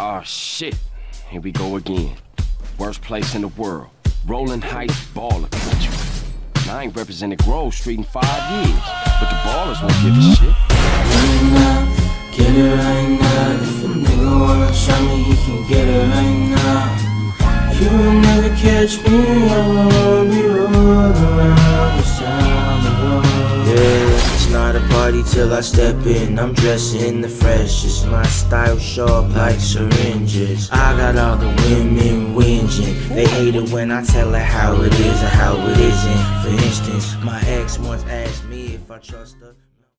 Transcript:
Oh shit, here we go again. Worst place in the world, Rolling Heights baller country. And I ain't represented Grove Street in 5 years, but the ballers won't give a shit. Right now, get it right now. If a nigga wanna try me, he can get it right now. You will never catch me, I won't be rolling around this time alone. Yeah, it's not a party till I step in. I'm dressing the freshest, my style sharp like syringes. I got all the women whinging. They hate it when I tell her how it is or how it isn't. For instance, my ex once asked me if I trust her.